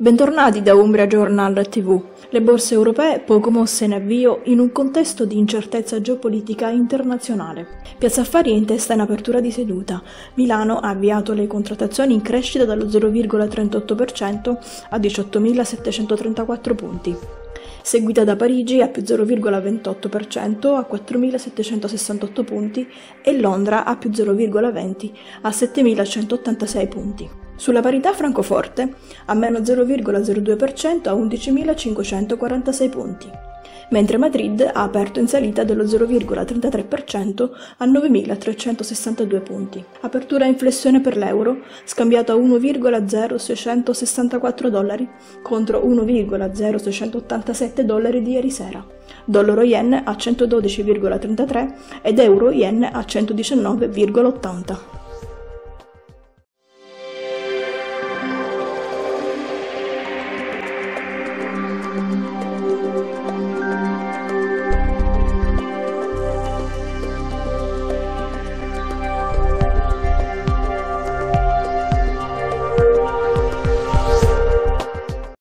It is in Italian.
Bentornati da Umbria Journal TV. Le borse europee poco mosse in avvio in un contesto di incertezza geopolitica internazionale. Piazza Affari è in testa in apertura di seduta. Milano ha avviato le contrattazioni in crescita dallo 0,38% a 18.734 punti. Seguita da Parigi a più 0,28% a 4.768 punti e Londra a più 0,20% a 7.186 punti. Sulla parità Francoforte a meno 0,02% a 11.546 punti, mentre Madrid ha aperto in salita dello 0,33% a 9.362 punti. Apertura in flessione per l'euro, scambiato a 1,0664 dollari contro 1,0687 dollari di ieri sera. Dollaro yen a 112,33 ed euro yen a 119,80.